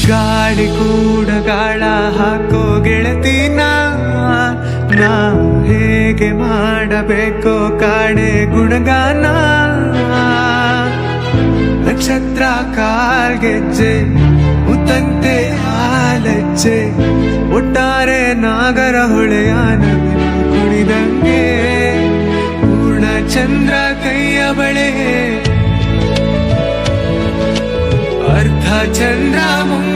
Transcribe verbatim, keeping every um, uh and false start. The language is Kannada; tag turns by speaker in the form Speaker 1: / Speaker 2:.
Speaker 1: ಗಾಳಿ ಕೂಡ ಗಾಳ ಹಾಕೋ ಗೆಳತಿ ನಾ ನಾ ಹೇಗೆ ಮಾಡಬೇಕೋ ಕಾಣೆ ಗುಣಗಾನ ನಕ್ಷತ್ರ ಕಾಲ್ಗೆಜ್ಜೆ ಮುತ್ತಂತೆ ಹಾಲಜ್ಜೆ ಒಟ್ಟಾರೆ ನಾಗರ ಹೊಳೆಯ ನವಿಲು ಕುಣಿದಂಗೆ ಪೂರ್ಣ ಚಂದ್ರ ಕೈಯ ಬಳೆ ಅರ್ಧ ಚಂದ್ರ